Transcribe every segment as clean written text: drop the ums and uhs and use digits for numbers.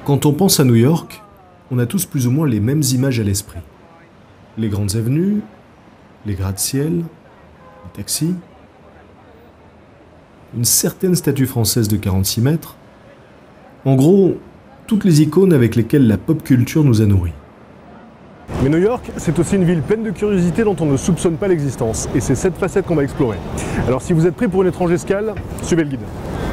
Quand on pense à New York, on a tous plus ou moins les mêmes images à l'esprit. Les grandes avenues, les gratte-ciel, les taxis, une certaine statue française de 46 mètres. En gros, toutes les icônes avec lesquelles la pop culture nous a nourris. Mais New York, c'est aussi une ville pleine de curiosités dont on ne soupçonne pas l'existence. Et c'est cette facette qu'on va explorer. Alors si vous êtes prêts pour une étrange escale, suivez le guide.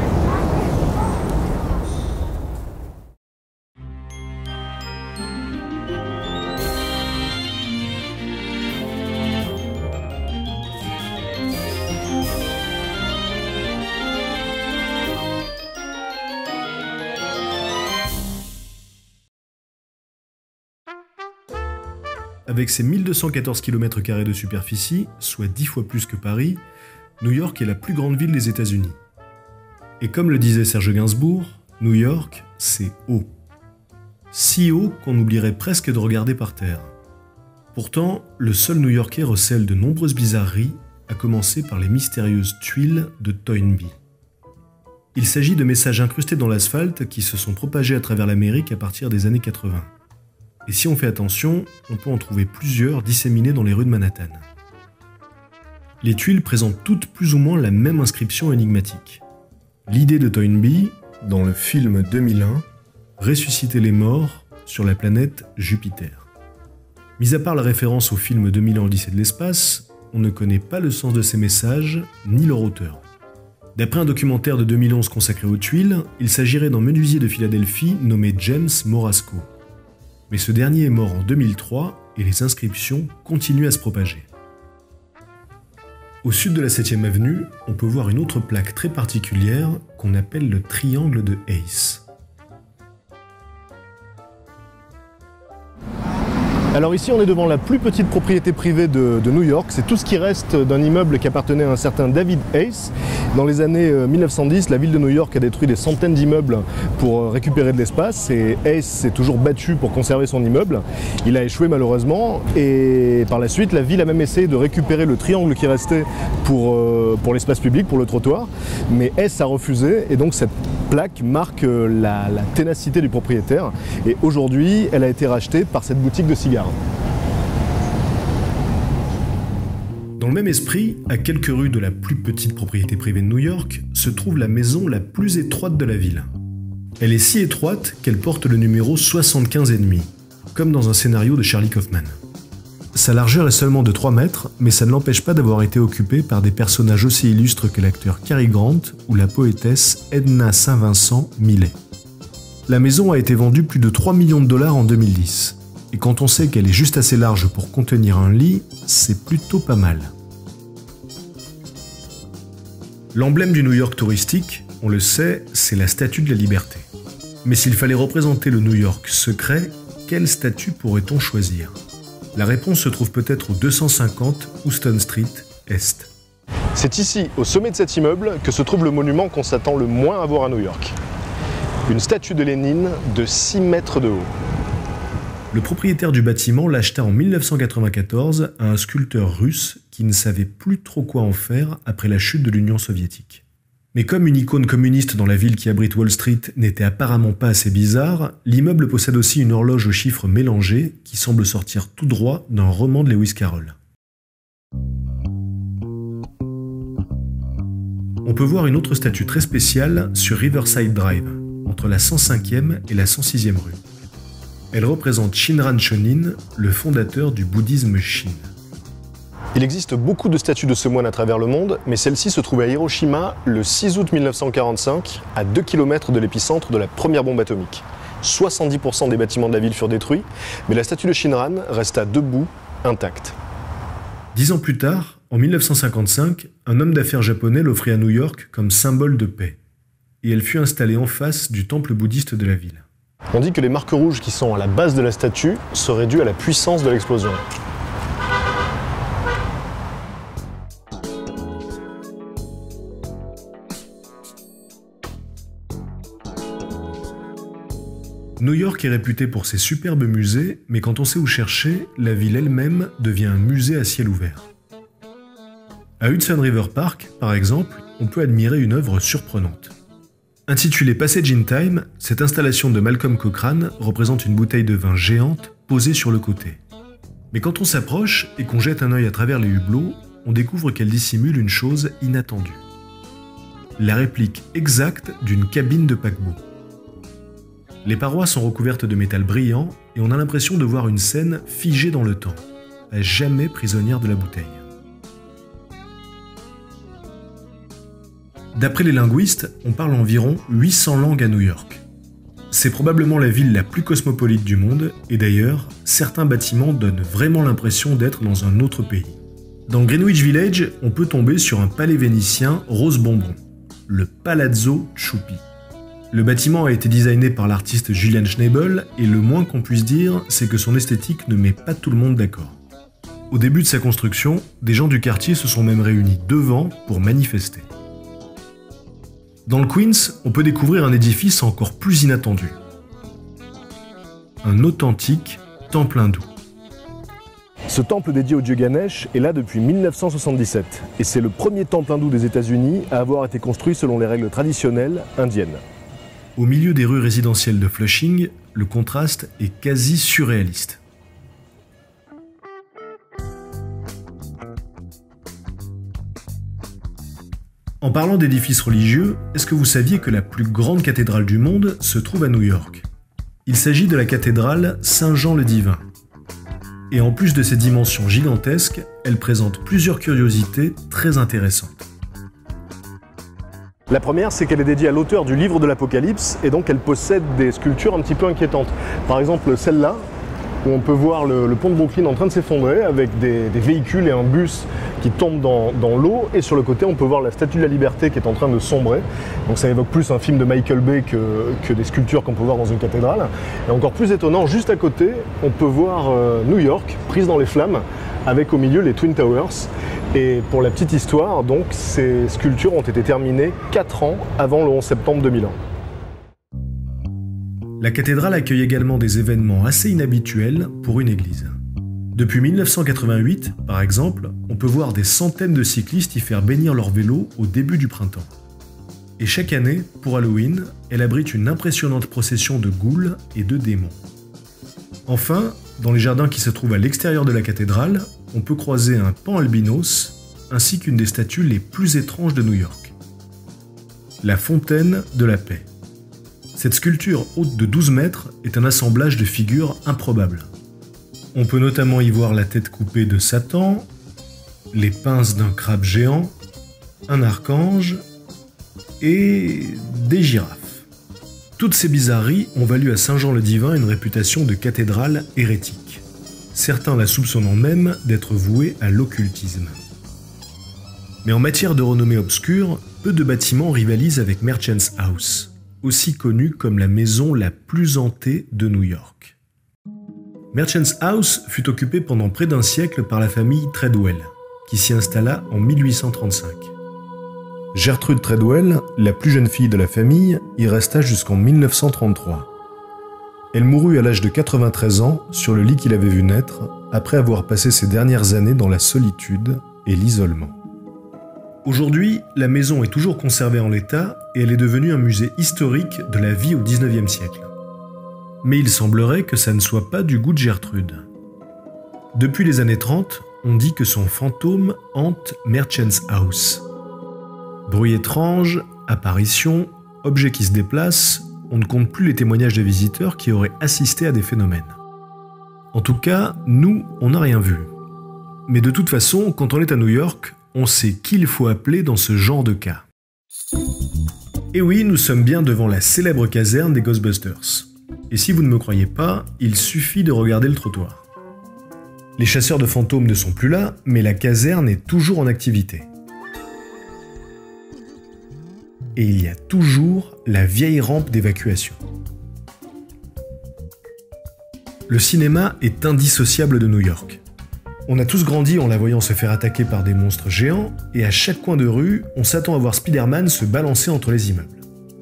Avec ses 1214 km² de superficie, soit 10 fois plus que Paris, New York est la plus grande ville des États-Unis. Et comme le disait Serge Gainsbourg, New York, c'est haut. Si haut qu'on oublierait presque de regarder par terre. Pourtant, le sol New-Yorkais recèle de nombreuses bizarreries, à commencer par les mystérieuses tuiles de Toynbee. Il s'agit de messages incrustés dans l'asphalte qui se sont propagés à travers l'Amérique à partir des années 80. Et si on fait attention, on peut en trouver plusieurs disséminés dans les rues de Manhattan. Les tuiles présentent toutes plus ou moins la même inscription énigmatique. L'idée de Toynbee, dans le film 2001, ressusciter les morts sur la planète Jupiter. Mis à part la référence au film 2001 Odyssée de l'espace, on ne connaît pas le sens de ces messages, ni leur auteur. D'après un documentaire de 2011 consacré aux tuiles, il s'agirait d'un menuisier de Philadelphie nommé James Morasco. Mais ce dernier est mort en 2003 et les inscriptions continuent à se propager. Au sud de la 7e avenue, on peut voir une autre plaque très particulière qu'on appelle le triangle de Ace. Alors ici on est devant la plus petite propriété privée de New York, c'est tout ce qui reste d'un immeuble qui appartenait à un certain David Ace. Dans les années 1910, la ville de New York a détruit des centaines d'immeubles pour récupérer de l'espace et Ace s'est toujours battu pour conserver son immeuble. Il a échoué malheureusement et par la suite la ville a même essayé de récupérer le triangle qui restait pour l'espace public, pour le trottoir, mais Ace a refusé et donc cette plaque marque la ténacité du propriétaire et aujourd'hui elle a été rachetée par cette boutique de cigares. Dans le même esprit, à quelques rues de la plus petite propriété privée de New York, se trouve la maison la plus étroite de la ville. Elle est si étroite qu'elle porte le numéro 75,5, comme dans un scénario de Charlie Kaufman. Sa largeur est seulement de 3 mètres, mais ça ne l'empêche pas d'avoir été occupée par des personnages aussi illustres que l'acteur Cary Grant ou la poétesse Edna St. Millay. La maison a été vendue plus de 3 millions de dollars en 2010. Et quand on sait qu'elle est juste assez large pour contenir un lit, c'est plutôt pas mal. L'emblème du New York touristique, on le sait, c'est la Statue de la Liberté. Mais s'il fallait représenter le New York secret, quelle statue pourrait-on choisir? La réponse se trouve peut-être au 250 Houston Street Est. C'est ici, au sommet de cet immeuble, que se trouve le monument qu'on s'attend le moins à voir à New York. Une statue de Lénine de 6 mètres de haut. Le propriétaire du bâtiment l'acheta en 1994 à un sculpteur russe qui ne savait plus trop quoi en faire après la chute de l'Union soviétique. Mais comme une icône communiste dans la ville qui abrite Wall Street n'était apparemment pas assez bizarre, l'immeuble possède aussi une horloge aux chiffres mélangés qui semble sortir tout droit d'un roman de Lewis Carroll. On peut voir une autre statue très spéciale sur Riverside Drive, entre la 105e et la 106e rue. Elle représente Shinran Shonin, le fondateur du bouddhisme Shin. Il existe beaucoup de statues de ce moine à travers le monde, mais celle-ci se trouvait à Hiroshima le 6 août 1945, à 2 km de l'épicentre de la première bombe atomique. 70% des bâtiments de la ville furent détruits, mais la statue de Shinran resta debout, intacte. 10 ans plus tard, en 1955, un homme d'affaires japonais l'offrit à New York comme symbole de paix. Et elle fut installée en face du temple bouddhiste de la ville. On dit que les marques rouges qui sont à la base de la statue seraient dues à la puissance de l'explosion. New York est réputée pour ses superbes musées, mais quand on sait où chercher, la ville elle-même devient un musée à ciel ouvert. À Hudson River Park, par exemple, on peut admirer une œuvre surprenante. Intitulée Passage in Time, cette installation de Malcolm Cochrane représente une bouteille de vin géante posée sur le côté. Mais quand on s'approche et qu'on jette un œil à travers les hublots, on découvre qu'elle dissimule une chose inattendue. La réplique exacte d'une cabine de paquebot. Les parois sont recouvertes de métal brillant et on a l'impression de voir une scène figée dans le temps, à jamais prisonnière de la bouteille. D'après les linguistes, on parle environ 800 langues à New York. C'est probablement la ville la plus cosmopolite du monde, et d'ailleurs, certains bâtiments donnent vraiment l'impression d'être dans un autre pays. Dans Greenwich Village, on peut tomber sur un palais vénitien rose bonbon, le Palazzo Chuppi. Le bâtiment a été designé par l'artiste Julian Schnabel, et le moins qu'on puisse dire, c'est que son esthétique ne met pas tout le monde d'accord. Au début de sa construction, des gens du quartier se sont même réunis devant pour manifester. Dans le Queens, on peut découvrir un édifice encore plus inattendu. Un authentique temple hindou. Ce temple dédié au dieu Ganesh est là depuis 1977 et c'est le premier temple hindou des États-Unis à avoir été construit selon les règles traditionnelles indiennes. Au milieu des rues résidentielles de Flushing, le contraste est quasi surréaliste. En parlant d'édifices religieux, est-ce que vous saviez que la plus grande cathédrale du monde se trouve à New York ? Il s'agit de la cathédrale Saint-Jean-le-Divin. Et en plus de ses dimensions gigantesques, elle présente plusieurs curiosités très intéressantes. La première, c'est qu'elle est dédiée à l'auteur du livre de l'Apocalypse et donc elle possède des sculptures un petit peu inquiétantes. Par exemple, celle-là, où on peut voir le pont de Brooklyn en train de s'effondrer avec des véhicules et un bus qui tombent dans l'eau, et sur le côté on peut voir la Statue de la Liberté qui est en train de sombrer. Donc ça évoque plus un film de Michael Bay que des sculptures qu'on peut voir dans une cathédrale. Et encore plus étonnant, juste à côté, on peut voir New York prise dans les flammes avec au milieu les Twin Towers. Et pour la petite histoire, donc, ces sculptures ont été terminées 4 ans avant le 11 septembre 2001. La cathédrale accueille également des événements assez inhabituels pour une église. Depuis 1988, par exemple, on peut voir des centaines de cyclistes y faire bénir leur vélo au début du printemps. Et chaque année, pour Halloween, elle abrite une impressionnante procession de ghouls et de démons. Enfin, dans les jardins qui se trouvent à l'extérieur de la cathédrale, on peut croiser un pan albinos, ainsi qu'une des statues les plus étranges de New York. La Fontaine de la Paix. Cette sculpture haute de 12 mètres est un assemblage de figures improbables. On peut notamment y voir la tête coupée de Satan, les pinces d'un crabe géant, un archange et des girafes. Toutes ces bizarreries ont valu à Saint-Jean-le-Divin une réputation de cathédrale hérétique, certains la soupçonnant même d'être vouée à l'occultisme. Mais en matière de renommée obscure, peu de bâtiments rivalisent avec Merchants House, aussi connue comme la maison la plus hantée de New York. Merchants House fut occupée pendant près d'un siècle par la famille Treadwell, qui s'y installa en 1835. Gertrude Treadwell, la plus jeune fille de la famille, y resta jusqu'en 1933. Elle mourut à l'âge de 93 ans sur le lit qu'il avait vu naître, après avoir passé ses dernières années dans la solitude et l'isolement. Aujourd'hui, la maison est toujours conservée en l'état et elle est devenue un musée historique de la vie au XIXe siècle. Mais il semblerait que ça ne soit pas du goût de Gertrude. Depuis les années 30, on dit que son fantôme hante Merchants House. Bruit étrange, apparitions, objets qui se déplacent, on ne compte plus les témoignages de visiteurs qui auraient assisté à des phénomènes. En tout cas, nous, on n'a rien vu. Mais de toute façon, quand on est à New York, on sait qui il faut appeler dans ce genre de cas. Et oui, nous sommes bien devant la célèbre caserne des Ghostbusters. Et si vous ne me croyez pas, il suffit de regarder le trottoir. Les chasseurs de fantômes ne sont plus là, mais la caserne est toujours en activité. Et il y a toujours la vieille rampe d'évacuation. Le cinéma est indissociable de New York. On a tous grandi en la voyant se faire attaquer par des monstres géants, et à chaque coin de rue, on s'attend à voir Spider-Man se balancer entre les immeubles.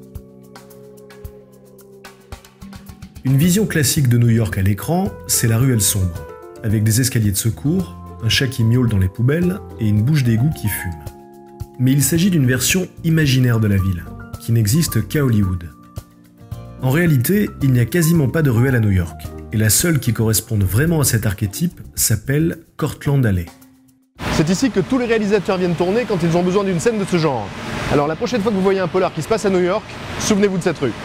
Une vision classique de New York à l'écran, c'est la ruelle sombre, avec des escaliers de secours, un chat qui miaule dans les poubelles et une bouche d'égout qui fume. Mais il s'agit d'une version imaginaire de la ville, qui n'existe qu'à Hollywood. En réalité, il n'y a quasiment pas de ruelles à New York, et la seule qui corresponde vraiment à cet archétype s'appelle Cortlandt Alley. C'est ici que tous les réalisateurs viennent tourner quand ils ont besoin d'une scène de ce genre. Alors la prochaine fois que vous voyez un polar qui se passe à New York, souvenez-vous de cette rue.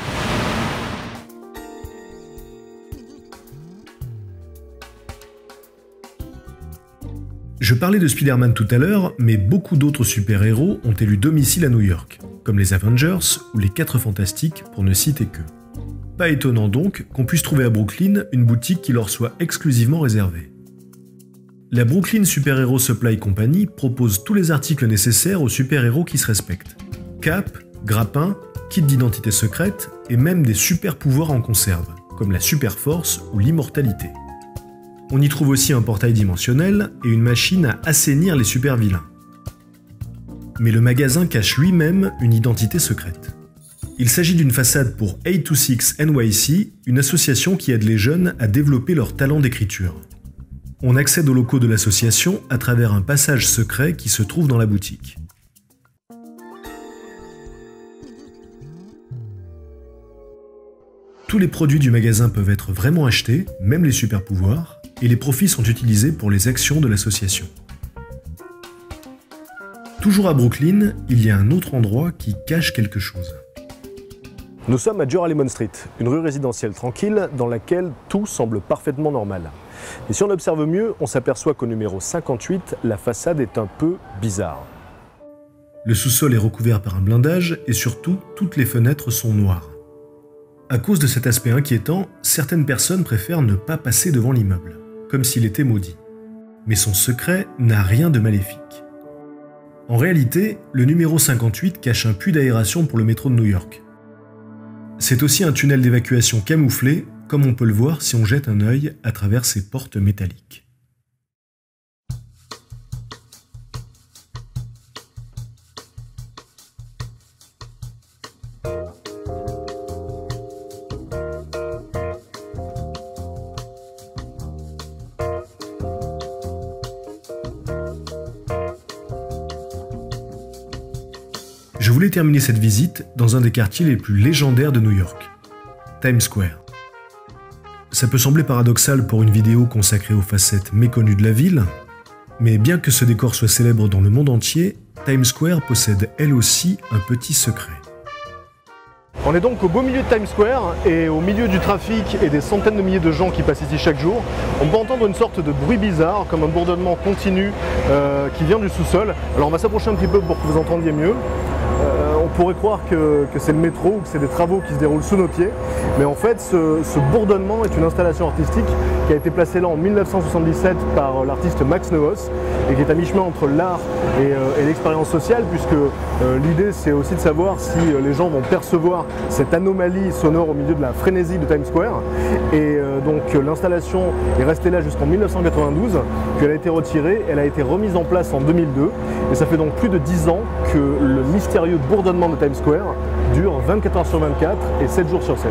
Je parlais de Spider-Man tout à l'heure, mais beaucoup d'autres super-héros ont élu domicile à New York, comme les Avengers ou les 4 Fantastiques pour ne citer que. Pas étonnant donc qu'on puisse trouver à Brooklyn une boutique qui leur soit exclusivement réservée. La Brooklyn Super-Hero Supply Company propose tous les articles nécessaires aux super-héros qui se respectent. Cap, grappin, kit d'identité secrète et même des super-pouvoirs en conserve, comme la super-force ou l'immortalité. On y trouve aussi un portail dimensionnel et une machine à assainir les super-vilains. Mais le magasin cache lui-même une identité secrète. Il s'agit d'une façade pour 826 NYC, une association qui aide les jeunes à développer leur talent d'écriture. On accède aux locaux de l'association à travers un passage secret qui se trouve dans la boutique. Tous les produits du magasin peuvent être vraiment achetés, même les super-pouvoirs, et les profits sont utilisés pour les actions de l'association. Toujours à Brooklyn, il y a un autre endroit qui cache quelque chose. Nous sommes à Joralemon Street, une rue résidentielle tranquille dans laquelle tout semble parfaitement normal. Et si on observe mieux, on s'aperçoit qu'au numéro 58, la façade est un peu bizarre. Le sous-sol est recouvert par un blindage et surtout, toutes les fenêtres sont noires. À cause de cet aspect inquiétant, certaines personnes préfèrent ne pas passer devant l'immeuble, comme s'il était maudit. Mais son secret n'a rien de maléfique. En réalité, le numéro 58 cache un puits d'aération pour le métro de New York. C'est aussi un tunnel d'évacuation camouflé, comme on peut le voir si on jette un œil à travers ses portes métalliques. Je voulais terminer cette visite dans un des quartiers les plus légendaires de New York, Times Square. Ça peut sembler paradoxal pour une vidéo consacrée aux facettes méconnues de la ville, mais bien que ce décor soit célèbre dans le monde entier, Times Square possède elle aussi un petit secret. On est donc au beau milieu de Times Square et au milieu du trafic et des centaines de milliers de gens qui passent ici chaque jour. On peut entendre une sorte de bruit bizarre, comme un bourdonnement continu qui vient du sous-sol. Alors on va s'approcher un petit peu pour que vous entendiez mieux. On pourrait croire que c'est le métro ou que c'est des travaux qui se déroulent sous nos pieds, mais en fait ce bourdonnement est une installation artistique qui a été placée là en 1977 par l'artiste Max Neuhaus et qui est à mi-chemin entre l'art et l'expérience sociale, puisque l'idée c'est aussi de savoir si les gens vont percevoir cette anomalie sonore au milieu de la frénésie de Times Square. Et donc l'installation est restée là jusqu'en 1992, puis elle a été retirée, elle a été remise en place en 2002, et ça fait donc plus de 10 ans que le mystérieux bourdonnement de Times Square dure 24 heures sur 24 et 7 jours sur 7.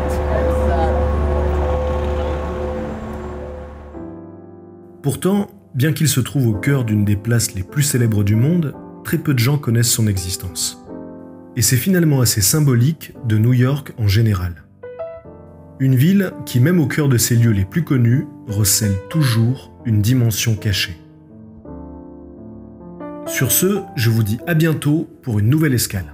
Pourtant, bien qu'il se trouve au cœur d'une des places les plus célèbres du monde, très peu de gens connaissent son existence. Et c'est finalement assez symbolique de New York en général. Une ville qui, même au cœur de ses lieux les plus connus, recèle toujours une dimension cachée. Sur ce, je vous dis à bientôt pour une nouvelle escale.